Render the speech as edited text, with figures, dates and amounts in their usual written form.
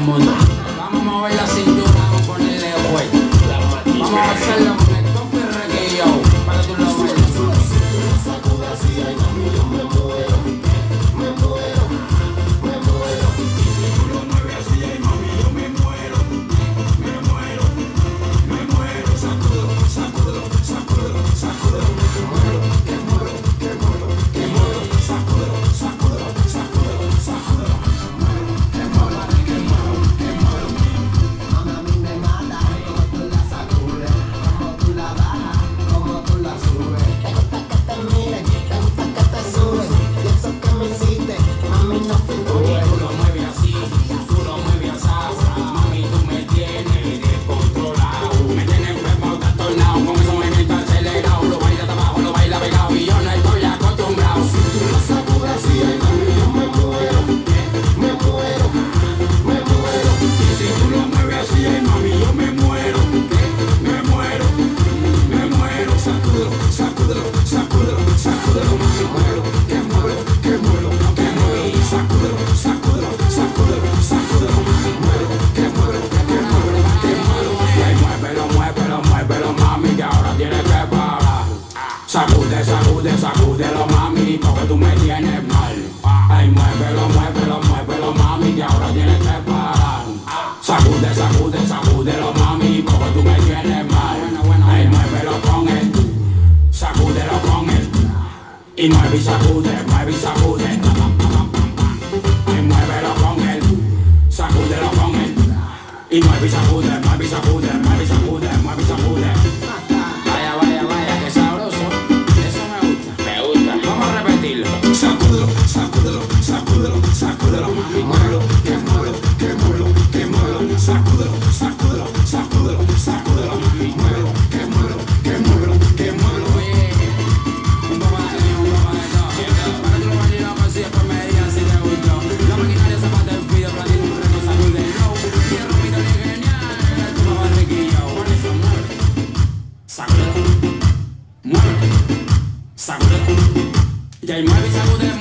mundo. Vamos a mover la cintura, vamos a ponerle fuerte. Vamos a hacerlo con el compi reguillo, para que tú lo veas. Sacude así, ay mami, yo me muero, me muero, me muero. Y si tú lo mueves así, ay mami, yo me muero, me muero, me muero. Sacúdelo, sacúdelo, sacúdelo, sacúdelo. Que muero, que muero, que muero, que muero. Sacúdelo, sacúdelo, sacúdelo, sacúdelo. Que muero, que muero, que muero. Mami, a mí me mata como tú la sacudes, como tú la bajas, como tú la subes. Te gusta que te miren, te gusta que te suben. Y eso que me hiciste, mami, no figure. Tú lo mueves así, tú lo mueves así. Mami, tú me tienes descontrolado. Me tienes enfermo, trastornado, con ese movimiento acelerado. Lo baila de abajo, lo baila pegado y yo no estoy acostumbrado. Si tú lo sacudes así, ay mami, yo me muero, me muero, me muero. Y si tú lo mueves así, ay mami, yo me muero, me muero, me muero. Sacúdelo, sacúdelo, sacúdelo, sacúdelo, mami, muero, que muero, que muero, que muero. Sacúdelo, sacúdelo, sacúdelo, sacúdelo, mami, muero, que muero, que muero, que muero. Ay, muévelo, muévelo, muévelo, mami, que ahora tienes que parar. Sacude, sacude, sacúdelo, mami, porque tú me tienes mal. Ay, muévelo, muévelo, muévelo, mami, que ahora tienes que parar. Sacude, sacude, sacúdelo, mami, porque tú me tienes mal. Ay, muévelo con él, sacúdelo con él. Y mueve y sacude, mueve y sacude. Ay, muévelo con él, sacúdelo con él. Y mueve y sacude, mueve y sacude, mueve y sacude, mueve y sacude. Vaya, vaya, vaya, que sabroso. Eso me gusta. Me gusta. Vamos a repetirlo. Sacúdelo, sacúdelo, sacúdelo, sacúdelo, mami, muero, que muero, que muero, que muero. Sacúdelo, sacúdelo, sacúdelo, sacúdelo, mami, muero, que muero, que muero, que muero. Oye, un poco de todo, un poco de todo. Para que tú lo bailes loco, así después me digas si te gustó. La maquinaria se pasa el video, platino, un reto, sacude el low. Y el romito es genial, tu papá riquillo. Con eso, mueve. Sacúdelo. Mueve. Sacúdelo. Y ahí mueve y sacude.